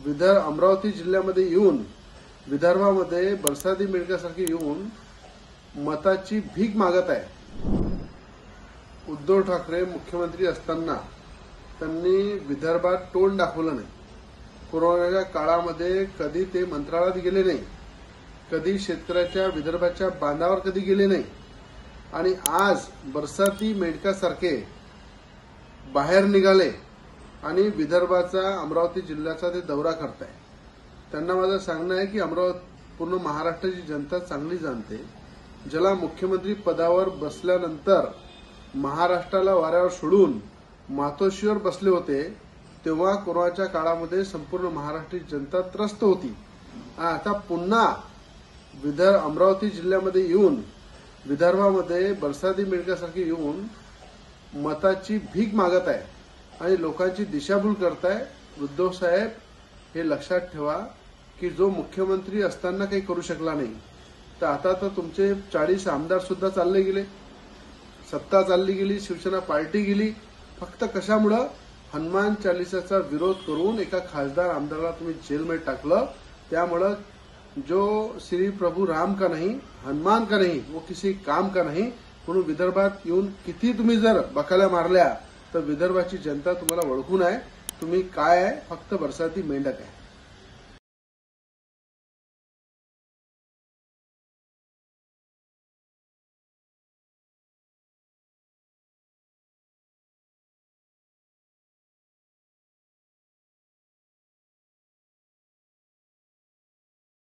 अमरावती जिल्ह्यामध्ये येऊन विदर्भामध्ये बरसाती मेंढकासारखे येऊन मताची भीक मागत आहे। उद्धव ठाकरे मुख्यमंत्री असताना त्यांनी विदर्भात तोंड दाखवलं नाही। कोरोनाच्या काळामध्ये कधी ते मंत्रालयात गेले नाही, कधी शेतकऱ्याच्या विदर्भाच्या बांधावर कधी गेले नाही आणि आज बरसाती मेंढकासारखे बाहेर निघाले आणि विदर्भाचा अमरावती जिल्ह्याचा ते दौरा करताय। त्यांना माझं सांगणं आहे की पूर्ण महाराष्ट्राची जनता चांगली जाणते, ज्याला मुख्यमंत्री पदावर बसल्यानंतर महाराष्ट्राला वाऱ्यावर सोडून मातोश्रीवर बसले होते तेव्हा कोरोनाच्या काळामध्ये संपूर्ण महाराष्ट्राची जनता त्रस्त होती। आता पुन्हा अमरावती जिल्ह्यामध्ये येऊन विदर्भामध्ये बरसाती मेंढकासारखे येऊन मताची भीक मागत आहे आणि लोकांची दिशाभूल करताय। उद्धव साहेब हे लक्षात ठेवा की जो मुख्यमंत्री असताना काही करू शकला नाही, तर आता तर तुमचे 40 आमदार सुद्धा चालले गेले, सत्ता चालली गेली, शिवसेना पार्टी गेली। फक्त कशामुळे? हनुमान चालीसाचा विरोध करून एका खासदार आमदाराला तुम्ही जेलमध्ये टाकलं। त्यामुळे जो श्री प्रभु राम का नहीं हनुमान का नहीं वो किसी काम का नहीं म्हणून विदर्भात येऊन किती तुम्ही जर बकाल्या मारल्या तर विदर्भाची जनता तुम्हाला ओळखून आहे तुम्ही काय आहे, फक्त बरसाती मेंढक आहे।